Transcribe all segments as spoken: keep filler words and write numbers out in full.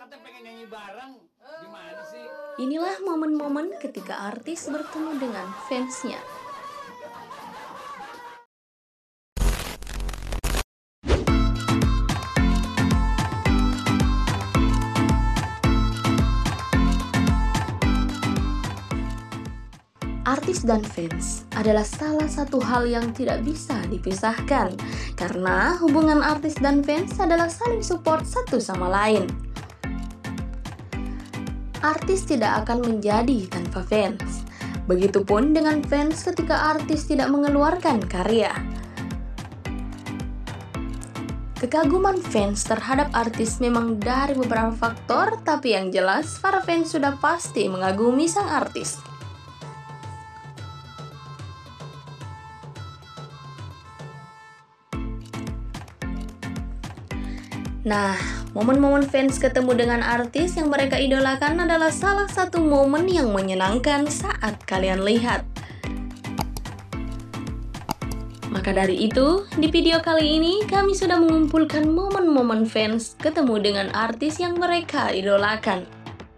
katanya pengen nyanyi bareng. Gimana sih? Inilah momen-momen ketika artis bertemu dengan fansnya. Artis dan fans adalah salah satu hal yang tidak bisa dipisahkan karena hubungan artis dan fans adalah saling support satu sama lain. Artis tidak akan menjadi tanpa fans. Begitupun dengan fans ketika artis tidak mengeluarkan karya. Kekaguman fans terhadap artis memang dari beberapa faktor, tapi yang jelas para fans sudah pasti mengagumi sang artis. Nah, momen-momen fans ketemu dengan artis yang mereka idolakan adalah salah satu momen yang menyenangkan saat kalian lihat. Maka dari itu, di video kali ini kami sudah mengumpulkan momen-momen fans ketemu dengan artis yang mereka idolakan.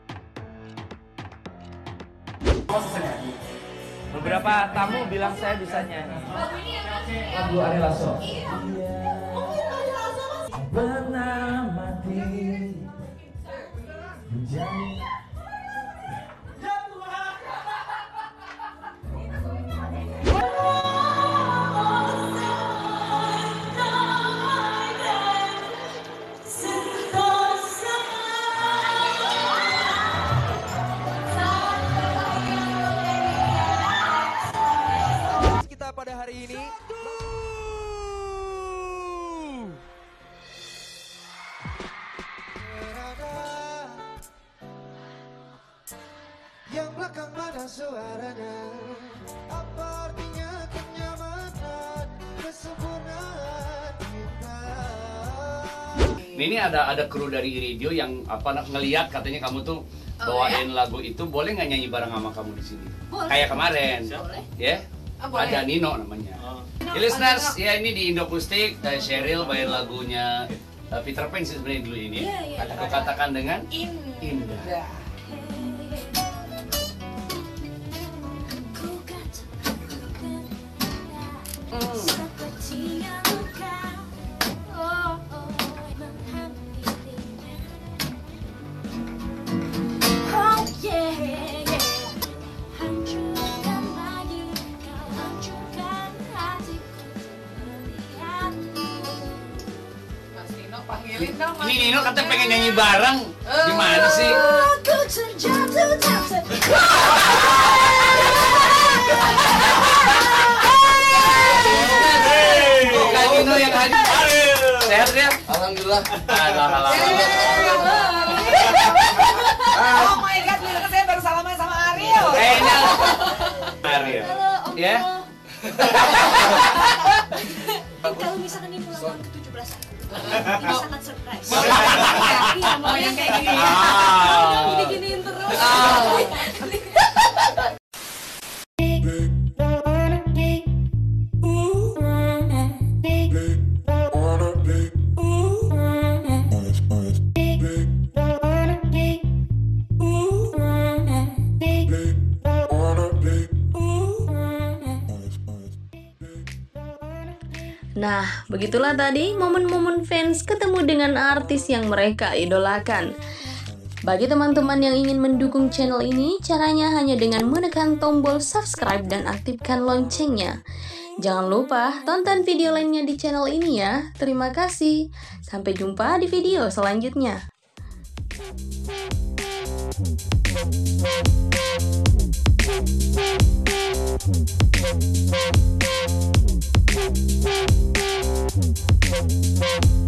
Beberapa tamu bilang saya bisa nyanyi. Lagu Ari Lasso. Pernah mati menjadi kita pada hari ini. Yang belakang mana suaranya? Apa artinya kenyamanan, kesempurnaan kita? Ini ada ada kru dari Iridio yang apa ngelihat katanya kamu tuh bawain lagu itu, boleh nggak nyanyi bareng sama kamu di sini? Boleh. Kayak kemarin, Boleh. ya? Ah, boleh. Ada Nino namanya. Nino, Ya, listeners, Nino. ya ini di Indokustik, uh, Cheryl bawain lagunya uh, Peter Pan sih sebenarnya dulu ini. Iya, iya. Aku katakan dengan Indah. indah. Panggilin dong, Ini Nino katanya pengen nyanyi bareng. Gimana sih? Aku terjatuh tak Bukan Nino yang hadir. Sehat ya? Alhamdulillah. Alhamdulillah. Oh my god, bener saya baru salaman sama Ariel. Kayaknya Mario. Ya? Kalau misalkan ini ulang tahun ke tujuh belas aku, ini sangat surprise. Iya, mau yang kayak gini. Ah. Diginiin terus. Nah, begitulah tadi momen-momen fans ketemu dengan artis yang mereka idolakan. Bagi teman-teman yang ingin mendukung channel ini, caranya hanya dengan menekan tombol subscribe dan aktifkan loncengnya. Jangan lupa tonton video lainnya di channel ini ya. Terima kasih. Sampai jumpa di video selanjutnya. We'll be right back.